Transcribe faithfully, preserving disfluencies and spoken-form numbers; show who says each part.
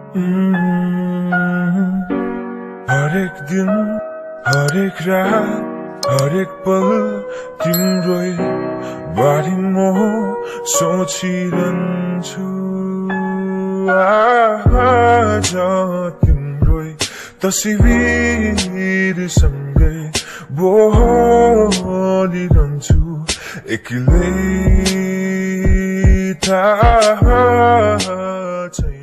Speaker 1: Mm, हरेक दिन हरेक रात हरेक पल तिम्रै बारे म सोचिरहन्छु। आज तिम्रै तस्बिरसँगै बोलिरहन्छु एक्लै थाहा छैन।